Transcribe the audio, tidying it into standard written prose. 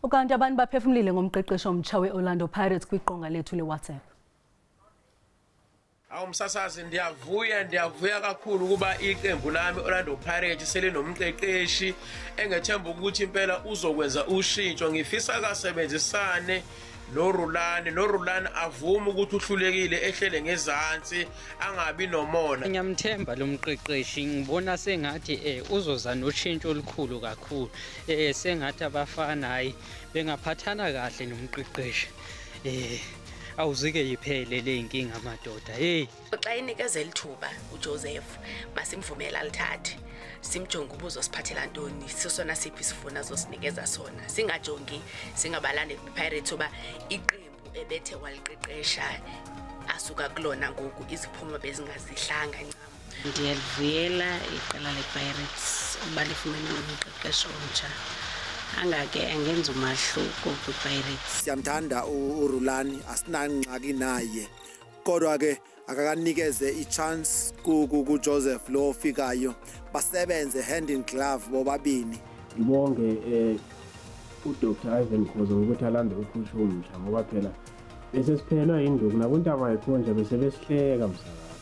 Ukanti abantu baphefumulile ngomqeqeshi omtsha we-Orlando Pirates kwiqonga lethu le-WhatsApp. Awumsasazi ndiyavuya kakhulu kuba iqembu lami Orlando Pirates selinomqeqeshi engethemba ukuthi impela uzokwenza ushintsho. Ngifisa kasebenzisane noRulani avuma ukuthi uhlulekile ehlele ngezansi angabi nomona. Ngiyamthemba lo mqeqeshi, ngibona sengathi uzoza noshintsho olukhulu kakhulu. Sengathi abafana hayi bengaphathana kahle nomqeqeshi. Awuzike yiphele le inkinga amadoda. Xa inikezela ithuba uJoseph masimvumela lithathe simjonge ubuzosiphathela ntoni sisona siphi sifuna zosinikeza sona, singajongi singabalandeli bePirates oba iqembu ebethe waliqeqesha asuka kulona ngoku iziphumo bezingazihlanga ncam. Ndiyalivuyela iqela lePirates uba lifumene umqeqeshi omtsha. Angake angenza umahluko kwiPirates. Siyamthanda uRulani, asinangxaki naye, kodwa ke akakanikeze ichance kuJoseph lo ofikayo basebenze hand in glove bobabini. Ngibonge uDr Ivan Khoza ukuthi alande uphusho omtsha ngoba phela bese siphelwa induku nakuntaba yakho nje bese besihleka msakazi.